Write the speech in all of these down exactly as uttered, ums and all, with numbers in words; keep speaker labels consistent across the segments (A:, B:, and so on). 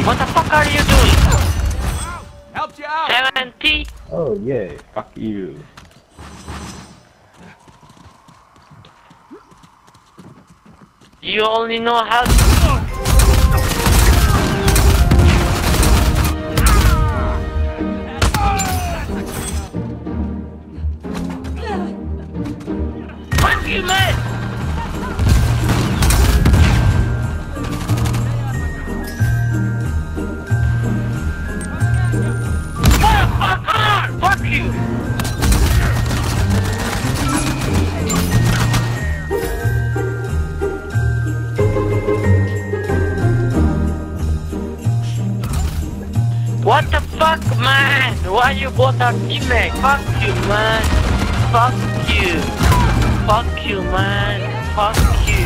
A: What the fuck are you doing?
B: Helped you out.
A: seventy?
C: Oh yeah, fuck you.
A: You only know how to... Fuck you, man! Motherfucker! Fuck you! What the fuck, man? Why you bought our teammate? Fuck you, man. Fuck you. Fuck you, man. Fuck you.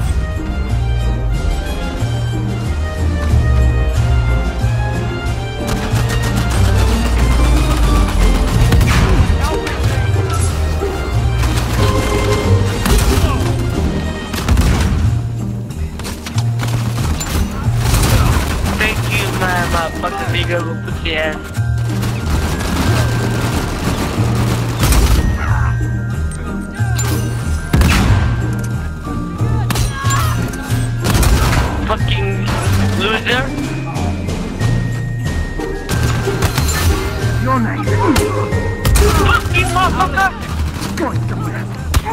A: Thank you, man. Motherfucking nigga will put your ass. Fucking loser.
D: Your name.
A: Fucking motherfucker.
D: Going somewhere.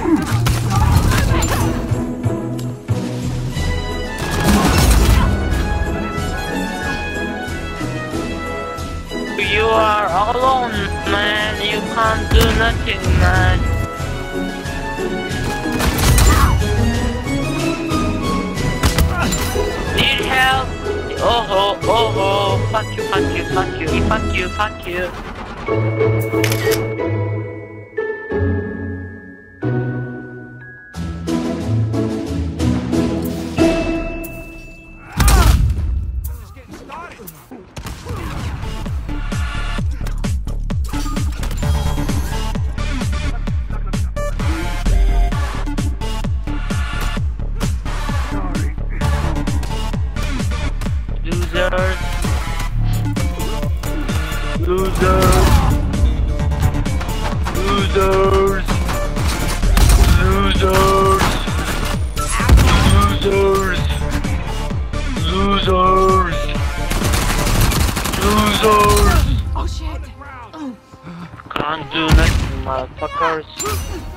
A: You are alone, man. You can't do nothing, man. Need help? Oh ho, oh ho. Fuck you, fuck you, fuck you, fuck you, fuck you.
B: Just getting started.
A: Losers. Losers. Losers. Losers. Losers. Losers. Losers.
E: Oh shit.
A: Can't do nothing, motherfuckers.